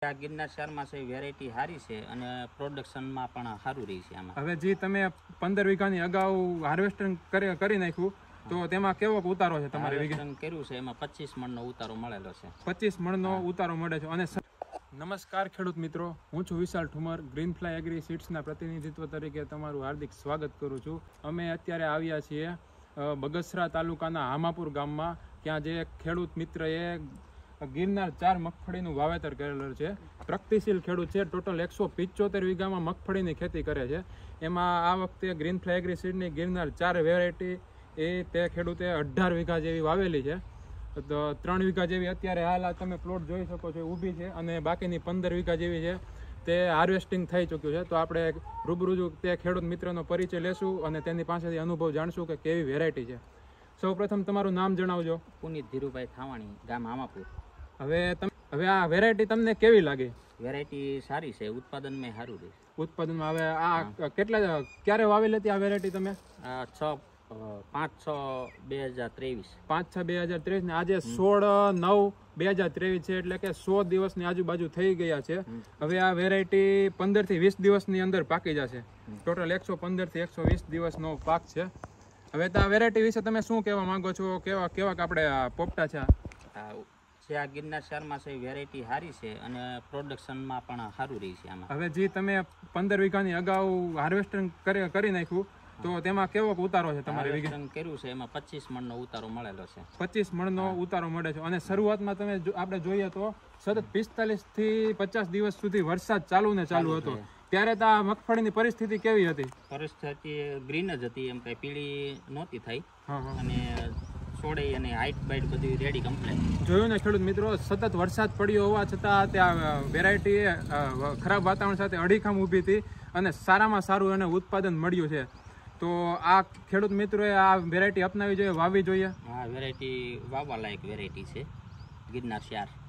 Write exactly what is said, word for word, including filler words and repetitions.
આ ગિરનાર ચારમાં છે વેરાયટી સારી છે અને પ્રોડક્શનમાં પણ સારું રહી છે આમાં. હવે જે તમે પંદર વીઘાની અગાઉ હાર્વેસ્ટિંગ કરી નાખ્યું તો તેમાં કેવો ઉતારો છે તમારે? હાર્વેસ્ટિંગ કર્યું છે એમાં પચીસ મણનો ઉતારો મળેલો છે. પચીસ મણનો ઉતારો મળે છે. અને નમસ્કાર ખેડૂત મિત્રો, હું છું Vishal Thumar. Green fly agri સીડ્સના પ્રતિનિધિત્વ તરીકે તમારું હાર્દિક સ્વાગત કરું છું. અમે અત્યારે આવ્યા છીએ બગસરા તાલુકાના હામાપુર ગામમાં, ત્યાં જે ખેડૂત મિત્રએ ગિરનાર ચાર મગફળીનું વાવેતર કરેલું છે. પ્રગતિશીલ ખેડૂત છે. ટોટલ એકસો પિચોતેર વીઘામાં મગફળીની ખેતી કરે છે. એમાં આ વખતે ગ્રીન ફ્લાય એગ્રી સીડની ગિરનાર ચાર વેરાયટી એ તે ખેડૂતે અઢાર વીઘા જેવી વાવેલી છે. તો ત્રણ વીઘા જેવી અત્યારે હાલ તમે પ્લોટ જોઈ શકો છો ઊભી છે, અને બાકીની પંદર વીઘા જેવી છે તે હાર્વેસ્ટિંગ થઈ ચૂક્યું છે. તો આપણે રૂબરૂ તે ખેડૂત મિત્રનો પરિચય લેશું અને તેની પાસેથી અનુભવ જાણશું કે કેવી વેરાયટી છે. સૌ પ્રથમ તમારું નામ જણાવજો. પુનિત ધીરુભાઈ થાવાણી, ગામ હામાપુર. હવે તમે હવે આ વેરાયટી તમને કેવી લાગી? વેરાયટી સારી છે, ઉત્પાદનમાં સારું રહે. ઉત્પાદનમાં હવે આ કેટલા ક્યારે વાવેલી હતી આ વેરાયટી તમે? આ છ પાંચ છ બે હજાર ત્રેવીસ પાંચ છ બે હજાર ત્રેવીસ ને આજે સોળ નવ બે હજાર ત્રેવીસ છે, એટલે કે સો દિવસની આજુબાજુ થઈ ગયા છે. હવે આ વેરાયટી પંદર થી વીસ દિવસની અંદર પાકી જશે. ટોટલ એકસો પંદર થી એકસો વીસ દિવસનો પાક છે. હવે તો આ વેરાયટી વિશે તમે શું કહેવા માંગો છો? કેવા કેવા આપણે પોપટા છે? જે આ ગિરનાર ચારમાં છે વેરાયટી સારી છે અને પ્રોડક્શનમાં પણ સારું રહી છે આમાં. હવે જે તમે પંદર વીઘાની અગાઉ હાર્વેસ્ટિંગ કરી નાખ્યું તો તેમાં કેવો ઉતારો છે તમારે? હાર્વેસ્ટિંગ કર્યું છે એમાં પચીસ મણનો ઉતારો મળેલો છે. પચીસ મણનો ઉતારો મળે છે. અને શરૂઆતમાં તમે આપણે જોઈએ તો સતત પિસ્તાલીસ થી પચાસ દિવસ સુધી વરસાદ ચાલુ ને ચાલુ હતો, ત્યારે તો આ મગફળીની પરિસ્થિતિ કેવી હતી? પરિસ્થિતિ ગ્રીન જ હતી, એમ કઈ પીળી નહોતી થઈ. હા હા. અને છોડે અને હાઈટ બાઈટ બધી રેડી કમ્પ્લીટ. જોયું ને ખેડૂત મિત્રો, સતત વરસાદ પડ્યો હોવા છતાં ત્યાં વેરાયટી ખરાબ વાતાવરણ સાથે અડીખમ ઊભી હતી અને સારામાં સારું એને ઉત્પાદન મળ્યું છે. તો આ ખેડૂત મિત્રોએ આ વેરાયટી અપનાવી જોઈએ, વાવવી જોઈએ. હા, વેરાયટી વાવવા લાયક વેરાયટી છે ગિરનાર ચાર.